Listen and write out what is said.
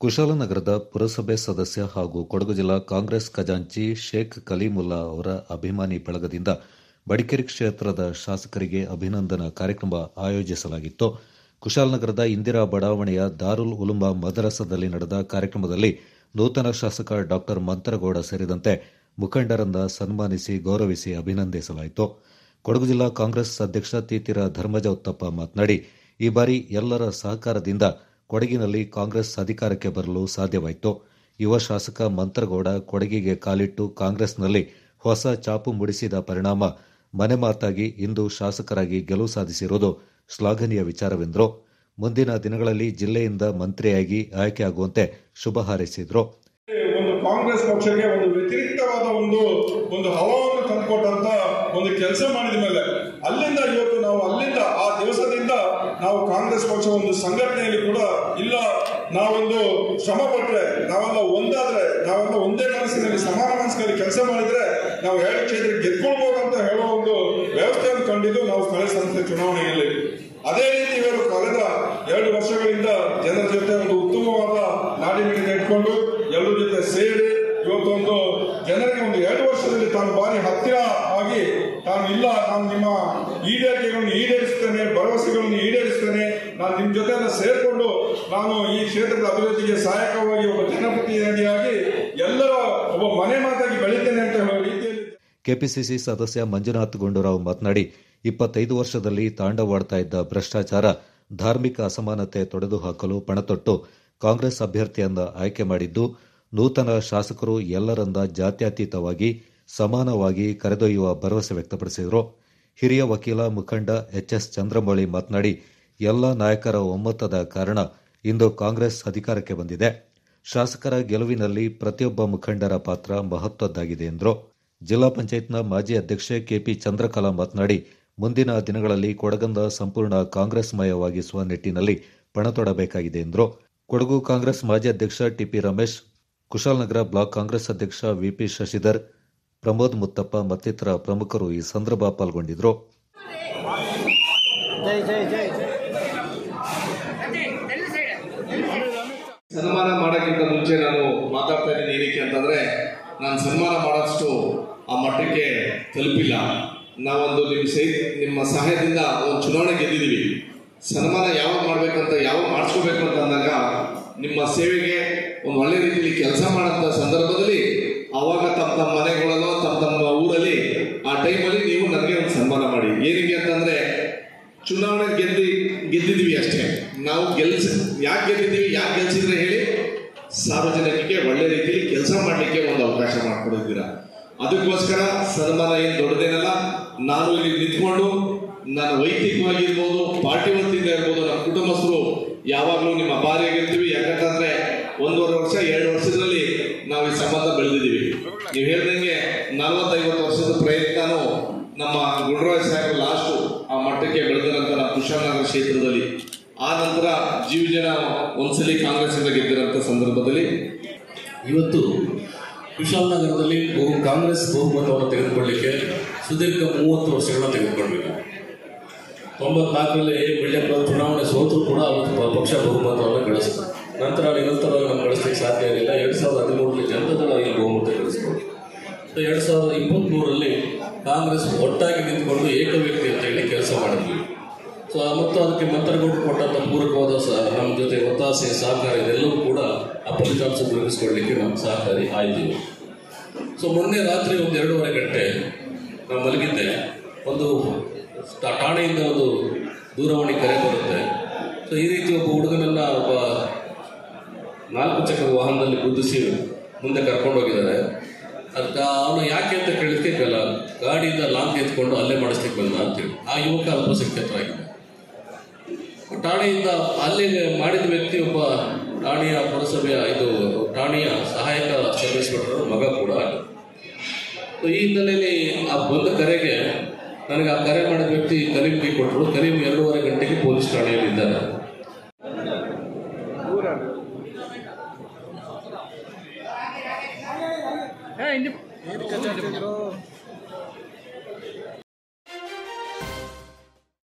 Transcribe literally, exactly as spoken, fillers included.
ಕುಶಾಲನಗರದ ಪುರಸಭೆ ಸದಸ್ಯ ಹಾಗೂ ಕೊಡಗು ಜಿಲ್ಲಾ ಕಾಂಗ್ರೆಸ್ ಖಜಾಂಚಿ ಶೇಖ್ ಕಲೀಮುಲ್ಲಾ ಅವರ ಅಭಿಮಾನಿ ಬಳಗದಿಂದ ಬಡಿಕೇರಿ ಕ್ಷೇತ್ರದ ಶಾಸಕರಿಗೆ ಅಭಿನಂದನಾ ಕಾರ್ಯಕ್ರಮ ಆಯೋಜಿಸಲಾಗಿತ್ತು. ಕುಶಾಲನಗರದ ಇಂದಿರಾ ಬಡಾವಣೆಯ ದಾರುಲ್ ಉಲುಮಾ ಮದರಸದಲ್ಲಿ ನಡೆದ ಕಾರ್ಯಕ್ರಮದಲ್ಲಿ ನೂತನ ಶಾಸಕ ಡಾ ಮಂತರಗೌಡ ಸೇರಿದಂತೆ ಮುಖಂಡರನ್ನ ಸನ್ಮಾನಿಸಿ ಗೌರವಿಸಿ ಅಭಿನಂದಿಸಲಾಯಿತು. ಕೊಡಗು ಜಿಲ್ಲಾ ಕಾಂಗ್ರೆಸ್ ಅಧ್ಯಕ್ಷ ತೀತಿರ ಧರ್ಮಜ ಉತ್ತಪ್ಪ ಮಾತನಾಡಿ, ಈ ಬಾರಿ ಎಲ್ಲರ ಸಹಕಾರದಿಂದ ಕೊಡಗಿನಲ್ಲಿ ಕಾಂಗ್ರೆಸ್ ಅಧಿಕಾರಕ್ಕೆ ಬರಲು ಸಾಧ್ಯವಾಯಿತು. ಯುವ ಶಾಸಕ ಮಂತರಗೌಡ ಕೊಡಗಿಗೆ ಕಾಲಿಟ್ಟು ಕಾಂಗ್ರೆಸ್ನಲ್ಲಿ ಹೊಸ ಚಾಪು ಮೂಡಿಸಿದ ಪರಿಣಾಮ ಮನೆ ಮಾತಾಗಿ ಇಂದು ಶಾಸಕರಾಗಿ ಗೆಲುವು ಸಾಧಿಸಿರುವುದು ಶ್ಲಾಘನೀಯ ವಿಚಾರವೆಂದರು. ಮುಂದಿನ ದಿನಗಳಲ್ಲಿ ಜಿಲ್ಲೆಯಿಂದ ಮಂತ್ರಿಯಾಗಿ ಆಯ್ಕೆಯಾಗುವಂತೆ ಶುಭ ಹಾರೈಸಿದರು. ಒಂದು ಕಾಂಗ್ರೆಸ್ ಪಕ್ಷಕ್ಕೆ ಒಂದು ವ್ಯತಿರಿಕ್ತವಾದ ಒಂದು ಒಂದು ಹವಾವನ್ನು ತಂದುಕೊಟ್ಟಂತ ಒಂದು ಕೆಲಸ ಮಾಡಿದ ಮೇಲೆ ಅಲ್ಲಿಂದ ಇವತ್ತು ನಾವು ಅಲ್ಲಿಂದ ಆ ದಿವಸದಿಂದ ನಾವು ಕಾಂಗ್ರೆಸ್ ಪಕ್ಷ ಒಂದು ಸಂಘಟನೆಯಲ್ಲಿ ಕೂಡ ಇಲ್ಲ, ನಾವೊಂದು ಶ್ರಮ ಪಟ್ಟರೆ ನಾವೆಲ್ಲ ಒಂದಾದ್ರೆ ನಾವೆಲ್ಲ ಒಂದೇ ಮನಸ್ಸಿನಲ್ಲಿ ಸಮಾನ ಮನಸ್ಸಿನಲ್ಲಿ ಕೆಲಸ ಮಾಡಿದ್ರೆ ನಾವು ಎರಡು ಕ್ಷೇತ್ರಕ್ಕೆ ಗೆದ್ಕೊಳ್ಬಹುದು ಅಂತ ಹೇಳೋ ಒಂದು ವ್ಯವಸ್ಥೆಯನ್ನು ಕಂಡಿದ್ದು ನಾವು ಸ್ಥಳೀಯ ಸಂಸ್ಥೆ ಚುನಾವಣೆಯಲ್ಲಿ. ಅದೇ ರೀತಿ ಇವರು ಕಳೆದ ಎರಡು ವರ್ಷಗಳಿಂದ ಜನರ ಜೊತೆ ಒಂದು ಉತ್ತಮವಾದ ನಾಡಿ ಮಿಡಿತ ಇಟ್ಕೊಂಡು ಎಲ್ಲರ ಜೊತೆ ಸೇರಿ ಇವತ್ತೊಂದು ಜನರಿಗೆ ಒಂದು ಎರಡು ವರ್ಷದಲ್ಲಿ ತಾನು ಬಾರಿ ಹತ್ತಿರ ಆಗಿ ತಾನು ಇಲ್ಲ, ನಾನು ನಿಮ್ಮ ಈಡೇರಿಕೆಗಳನ್ನು ಈಡೇರಿಸ್ತೇನೆ, ಭರವಸೆಗಳನ್ನು ಈಡೇರಿಸ್ತೇನೆ, ನಾನು ನಿಮ್ಮ ಜೊತೆ ಸೇರಿಕೊಂಡು ನಾನು ಈ ಕ್ಷೇತ್ರದ ಅಭಿವೃದ್ಧಿಗೆ ಸಹಾಯಕವಾಗಿ ಒಬ್ಬ ಜನಪ್ರತಿನಿಧಿಯಾಗಿ ಎಲ್ಲರ ಒಬ್ಬ ಮನೆ ಮಾತಾಗಿ ಬೆಳಿತೇನೆ ಅಂತ ಹೇಳೋ ರೀತಿಯಲ್ಲಿ. ಕೆಪಿಸಿಸಿ ಸದಸ್ಯ ಮಂಜುನಾಥ್ ಗುಂಡೂರಾವ್ ಮಾತನಾಡಿ, ಇಪ್ಪತ್ತೈದು ವರ್ಷದಲ್ಲಿ ತಾಂಡವಾಡ್ತಾ ಇದ್ದ ಭ್ರಷ್ಟಾಚಾರ, ಧಾರ್ಮಿಕ ಅಸಮಾನತೆ ತೊಡೆದು ಹಾಕಲು ಪಣತೊಟ್ಟು ಕಾಂಗ್ರೆಸ್ ಅಭ್ಯರ್ಥಿಯನ್ನ ಆಯ್ಕೆ ಮಾಡಿದ್ದು, ನೂತನ ಶಾಸಕರು ಎಲ್ಲರಂದ ಜಾತ್ಯತೀತವಾಗಿ ಸಮಾನವಾಗಿ ಕರೆದೊಯ್ಯುವ ಭರವಸೆ ವ್ಯಕ್ತಪಡಿಸಿದರು. ಹಿರಿಯ ವಕೀಲ ಮುಖಂಡ ಎಚ್ ಎಸ್ ಚಂದ್ರಮೌಳಿ ಮಾತನಾಡಿ, ಎಲ್ಲ ನಾಯಕರ ಒಮ್ಮತದ ಕಾರಣ ಇಂದು ಕಾಂಗ್ರೆಸ್ ಅಧಿಕಾರಕ್ಕೆ ಬಂದಿದೆ. ಶಾಸಕರ ಗೆಲುವಿನಲ್ಲಿ ಪ್ರತಿಯೊಬ್ಬ ಮುಖಂಡರ ಪಾತ್ರ ಮಹತ್ವದ್ದಾಗಿದೆ ಎಂದರು. ಜಿಲ್ಲಾ ಪಂಚಾಯತ್ನ ಮಾಜಿ ಅಧ್ಯಕ್ಷೆ ಕೆಪಿ ಚಂದ್ರಕಲಾ ಮಾತನಾಡಿ, ಮುಂದಿನ ದಿನಗಳಲ್ಲಿ ಕೊಡಗನ್ನ ಸಂಪೂರ್ಣ ಕಾಂಗ್ರೆಸ್ಮಯವಾಗಿಸುವ ನಿಟ್ಟಿನಲ್ಲಿ ಪಣತೊಡಬೇಕಾಗಿದೆ ಎಂದರು. ಕೊಡಗು ಕಾಂಗ್ರೆಸ್ ಮಾಜಿ ಅಧ್ಯಕ್ಷ ಟಿಪಿ ರಮೇಶ್, ಕುಶಾಲನಗರ ಬ್ಲಾಕ್ ಕಾಂಗ್ರೆಸ್ ಅಧ್ಯಕ್ಷ ವಿಪಿ ಶಶಿಧರ್, ಪ್ರಮೋದ್ ಮುತ್ತಪ್ಪ ಮತ್ತಿತರ ಪ್ರಮುಖರು ಈ ಸಂದರ್ಭ ಪಾಲ್ಗೊಂಡಿದ್ದರು. ಸನ್ಮಾನ ಮಾಡೋಕ್ಕಿಂತ ಮುಂಚೆ ನಾನು ಮಾತಾಡ್ತಾ ಇದ್ದೀನಿ ಏನಕ್ಕೆ ಅಂತಂದ್ರೆ, ನಾನು ಸನ್ಮಾನ ಮಾಡೋಷ್ಟು ಆ ಮಟ್ಟಕ್ಕೆ ತಲುಪಿಲ್ಲ. ನಾವೊಂದು ನಿಮ್ಮ ಸೈ ನಿಮ್ಮ ಸಹಾಯದಿಂದ ಒಂದು ಚುನಾವಣೆ ಗೆದ್ದಿದ್ದೀವಿ. ಸನ್ಮಾನ ಯಾವಾಗ ಮಾಡಬೇಕಂತ ಯಾವಾಗ ಮಾಡಿಸ್ಕೋಬೇಕು ಅಂತ ಅಂದಾಗ ನಿಮ್ಮ ಸೇವೆಗೆ ಒಂದು ಒಳ್ಳೆ ರೀತಿಯಲ್ಲಿ ಕೆಲಸ ಮಾಡೋಂಥ ಸಂದರ್ಭದಲ್ಲಿ ಅವಾಗ ತಮ್ಮ ತಮ್ಮ ಮನೆಗಳಲ್ಲೋ ತಮ್ಮ ತಮ್ಮ ಊರಲ್ಲಿ ಆ ಟೈಮಲ್ಲಿ ನೀವು ನನಗೆ ಒಂದು ಸನ್ಮಾನ ಮಾಡಿ. ಏನಕ್ಕೆ ಅಂತಂದರೆ, ಚುನಾವಣೆ ಗೆದ್ದಿ ಗೆದ್ದಿದ್ದೀವಿ ಅಷ್ಟೇ. ನಾವು ಗೆಲ್ಸ ಯಾಕೆ ಗೆದ್ದಿದ್ದೀವಿ, ಯಾಕೆ ಗೆಲ್ಸಿದ್ರೆ ಹೇಳಿ, ಸಾರ್ವಜನಿಕರಿಗೆ ಒಳ್ಳೆ ರೀತಿಯಲ್ಲಿ ಕೆಲಸ ಮಾಡಲಿಕ್ಕೆ ಒಂದು ಅವಕಾಶ ಮಾಡಿಕೊಡಿದ್ದೀರಾ. ಅದಕ್ಕೋಸ್ಕರ ಸನ್ಮಾನ ಏನು ದೊಡ್ಡದೇನಲ್ಲ. ನಾನು ಇಲ್ಲಿ ನಿಂತ್ಕೊಂಡು ನಾನು ವೈಯಕ್ತಿಕವಾಗಿರ್ಬೋದು, ಪಾರ್ಟಿ ವತಿಯಿಂದ ಇರ್ಬೋದು, ನಮ್ಮ ಕುಟುಂಬಸ್ಥರು ಯಾವಾಗಲೂ ನಿಮ್ಮ ಅಭಾರಿಯಾಗಿರ್ತೀವಿ. ಯಾಕಂತಂದ್ರೆ ಒಂದೂವರೆ ವರ್ಷ ಎರಡು ವರ್ಷದಲ್ಲಿ ನಾವು ಈ ಸಂಬಂಧ ಬೆಳೆದಿದ್ದೀವಿ. ನೀವು ಹೇಳ್ದಂಗೆ ನಲವತ್ತೈವತ್ತು ವರ್ಷದ ಪ್ರಯತ್ನನೂ ನಮ್ಮ ಗುಂಡರಾಜ್ ಸಾಹೇಬ್ ಲಾಸ್ಟು ಆ ಮಟ್ಟಕ್ಕೆ ಬೆಳೆದಿರಂತ ನಮ್ಮ ಕುಶಾಲನಗರ ಕ್ಷೇತ್ರದಲ್ಲಿ. ಆ ನಂತರ ಜೀವ ಜನ ಒಂದ್ಸಲಿ ಕಾಂಗ್ರೆಸ್ಸಿಂದ ಗೆದ್ದಿರೋಂಥ ಸಂದರ್ಭದಲ್ಲಿ ಇವತ್ತು ಕುಶಾಲನಗರದಲ್ಲಿ ಬಹು ಕಾಂಗ್ರೆಸ್ ಬಹುಮತವನ್ನು ತೆಗೆದುಕೊಳ್ಳಲಿಕ್ಕೆ ಸುದೀರ್ಘ ಮೂವತ್ತು ವರ್ಷಗಳನ್ನ ತೆಗೆದುಕೊಂಡಿಲ್ಲ. ತೊಂಬತ್ನಾಲ್ಕರಲ್ಲಿ ಬಿಳ್ಳೆಪ್ಪ ಚುನಾವಣೆ ಸೋತರೂ ಕೂಡ ಅವತ್ತು ಪಕ್ಷ ಬಹುಮತವನ್ನು ಗಳಿಸಿತು. ನಂತರ ನಿರಂತರವಾಗಿ ನಾವು ಗಳಿಸಲಿಕ್ಕೆ ಸಾಧ್ಯ ಇರಲಿಲ್ಲ. ಎರಡು ಸಾವಿರದ ಹದಿಮೂರರಲ್ಲಿ ಜನತಾದಳ ಈ ಬಹುಮತ ಗಳಿಸ್ಕೊಂಡು ಎರಡು ಸಾವಿರದ ಇಪ್ಪತ್ತ್ಮೂರರಲ್ಲಿ ಕಾಂಗ್ರೆಸ್ ಒಟ್ಟಾಗಿ ನಿಂತ್ಕೊಂಡು ಏಕವ್ಯಕ್ತಿ ಅಂತ ಹೇಳಿ ಕೆಲಸ ಮಾಡಿದ್ವಿ. ಸೊ ಮತ್ತು ಅದಕ್ಕೆ ಮಂತರಗೌಡರು ಕೊಟ್ಟಂಥ ಪೂರಕವಾದ ಸ ನಮ್ಮ ಜೊತೆ ಒತ್ತಾಸೆ ಸಹಕಾರ ಇದೆಲ್ಲವೂ ಕೂಡ ಆ ಫಲಿತಾಂಶ ಗಳಿಸ್ಕೊಳ್ಳಲಿಕ್ಕೆ ನಮ್ಮ ಸಹಕಾರಿ ಆಯಿತು. ಸೊ ಮೊನ್ನೆ ರಾತ್ರಿ ಒಂದು ಎರಡೂವರೆ ಗಂಟೆ ನಾವು ಮಲಗಿದ್ದೆ. ಒಂದು ಠಾಣೆಯಿಂದ ಒಂದು ದೂರವಾಣಿ ಕರೆ ಬರುತ್ತೆ. ಸೊ ಈ ರೀತಿ ಒಬ್ಬ ಹುಡುಗನನ್ನ ಒಬ್ಬ ನಾಲ್ಕು ಚಕ್ರದ ವಾಹನದಲ್ಲಿ ಗುದ್ದಿಸಿ ಮುಂದೆ ಕರ್ಕೊಂಡು ಹೋಗಿದ್ದಾರೆ. ಅದಕ್ಕೆ ಅವನು ಯಾಕೆ ಅಂತ ಕೇಳಿದ್ಕೆ ಕಲ ಗಾಡಿಯಿಂದ ಲಾಂಗ್ ಎತ್ಕೊಂಡು ಅಲ್ಲೇ ಮಾಡಿಸ್ಲಿಕ್ಕೆ ಬಂದ ಅಂತೇಳಿ. ಆ ಯುವಕ ಅಲ್ಪಸಂಖ್ಯಾತರಾಗಿದೆ. ಠಾಣೆಯಿಂದ ಅಲ್ಲಿ ಮಾಡಿದ ವ್ಯಕ್ತಿ ಒಬ್ಬ ಠಾಣೆಯ ಪುರಸಭೆಯ ಇದು ಠಾಣೆಯ ಸಹಾಯಕ ಸಬ್ ಇನ್ಸ್ಪೆಕ್ಟರ್ ಮಗ ಕೂಡ ಆಗಿದೆ. ಈ ಹಿನ್ನೆಲೆಯಲ್ಲಿ ಆ ಬಂದ ಕರೆಗೆ ನನಗೆ ಆ ಕರೆ ಮಾಡಿದ ವ್ಯಕ್ತಿ ಕರೀಂಗೆ ಕೊಟ್ಟರು. ಕರೀಂ ಎರಡೂವರೆ ಗಂಟೆಗೆ ಪೊಲೀಸ್ ಠಾಣೆಯಲ್ಲಿ ಇದ್ದಾರೆ.